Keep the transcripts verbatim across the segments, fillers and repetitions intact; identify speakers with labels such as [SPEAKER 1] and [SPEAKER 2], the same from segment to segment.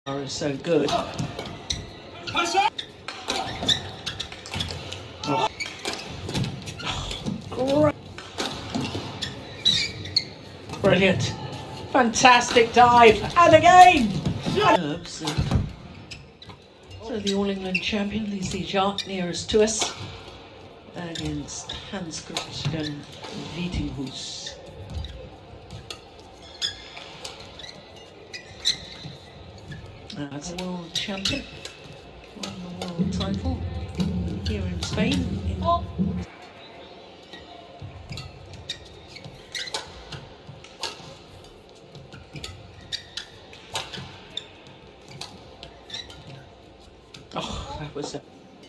[SPEAKER 1] Is so good. Oh. Oh, brilliant. Fantastic dive. And again. So the All England champion, Zii Jia, nearest to us, against Kristian VITTINGHUS. As a world champion, won the world title here in Spain. In oh. oh, that was a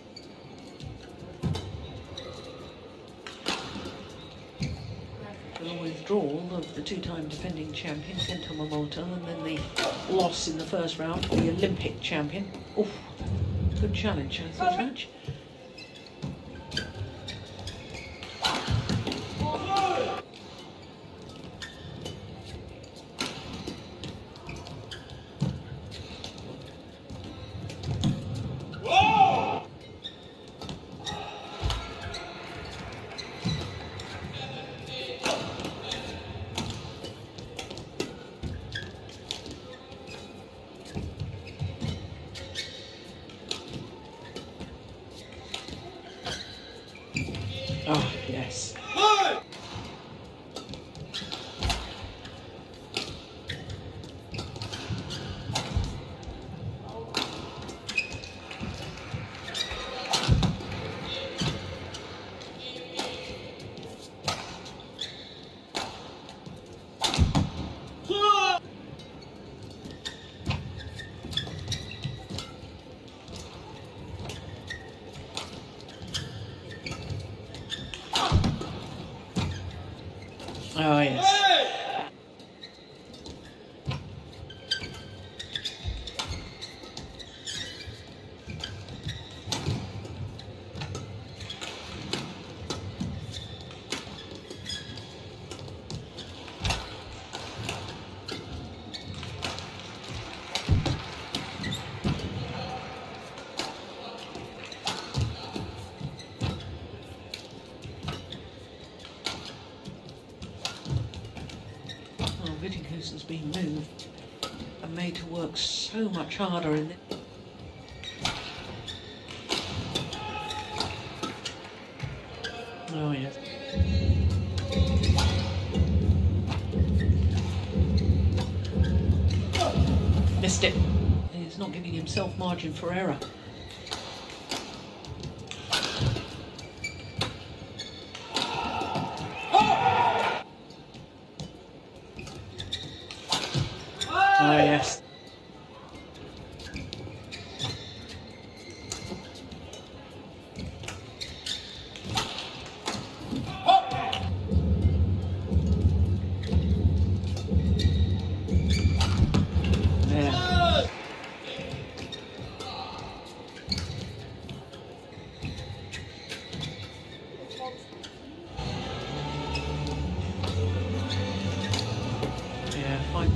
[SPEAKER 1] the withdrawal of the two-time defending champion, and then the loss in the first round for the Olympic champion. Oh, good challenge, I thought, match. Oh, yes. Oh, yes. VITTINGHUS has been moved and made to work so much harder in it. Oh, yes. Missed it. He's not giving himself margin for error. Oh, yes. Yeah. Yeah, fine.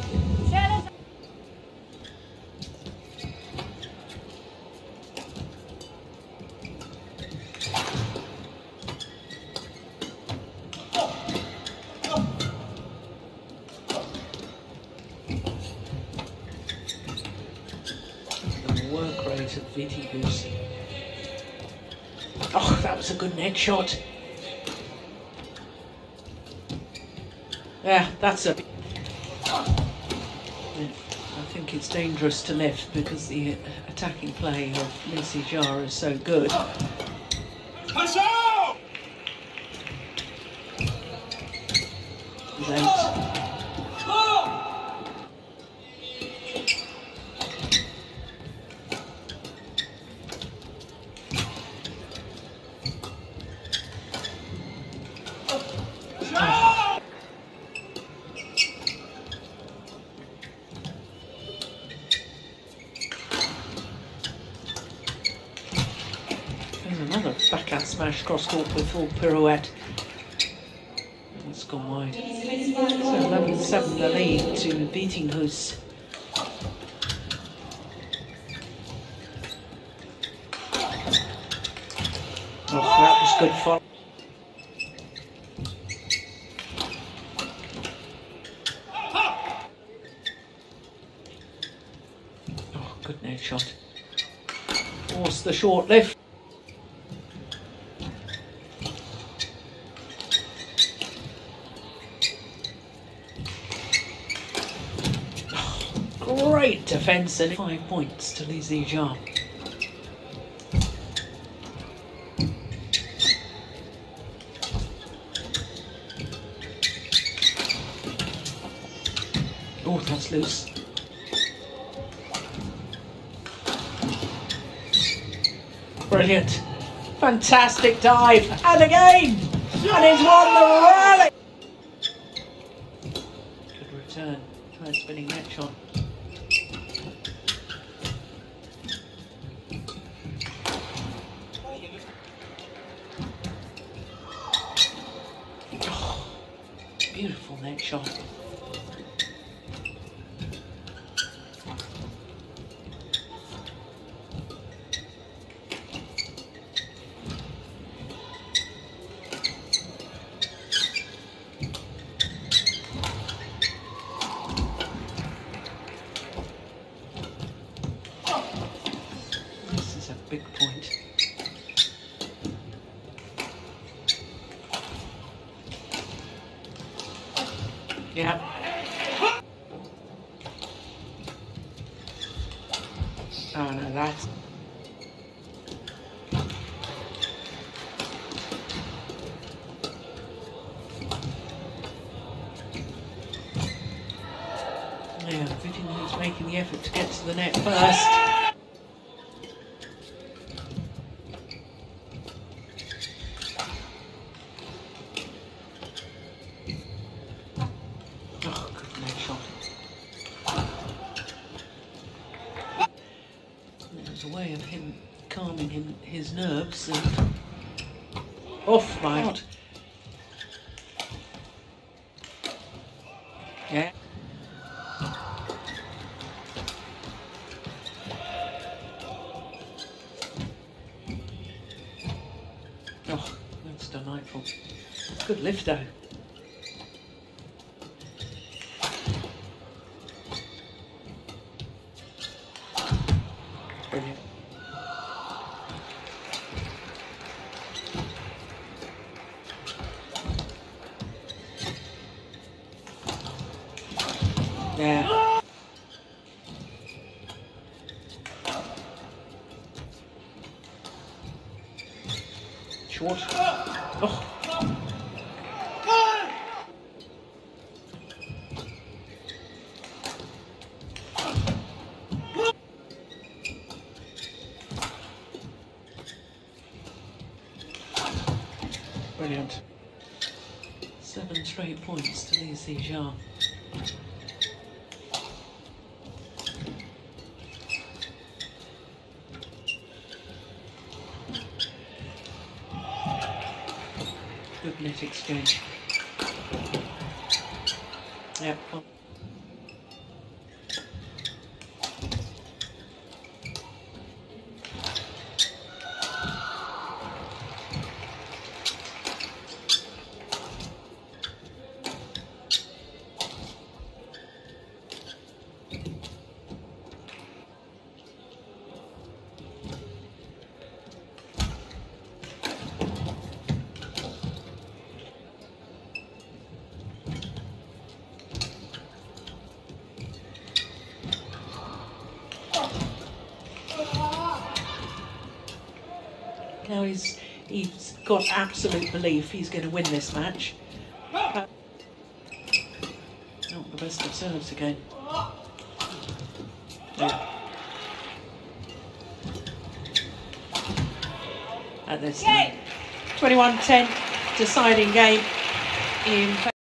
[SPEAKER 1] Work rate of VITTINGHUS. Oh, that was a good neck shot. Yeah, that's a... I think it's dangerous to lift because the attacking play of Zii Jia is so good. He's out. Another backhand smash cross court with full pirouette. It's gone wide. So eleven seven the lead to VITTINGHUS. good follow. Oh, good net shot. Force the short lift. Oh, great defence and five points to Zii Jia. Oh, that's loose. Brilliant. Fantastic dive. And again. And he's won the rally. Good return. Third spinning net shot. Oh, beautiful net shot. Big point. Yeah. Oh no, that's... Yeah, VITTINGHUS making the effort to get to the net first. Oh, good net shot. There's a way of him calming him his nerves and off my god. Yeah. Oh, that's delightful. Good lift though. Brilliant. Yeah. Short. Oh. Brilliant. Seven straight points to Zii Jia. Good net exchange. Yep. Now he's he's got absolute belief he's going to win this match. Uh, not the best of serves again. Yeah. At this time, twenty-one ten deciding game in.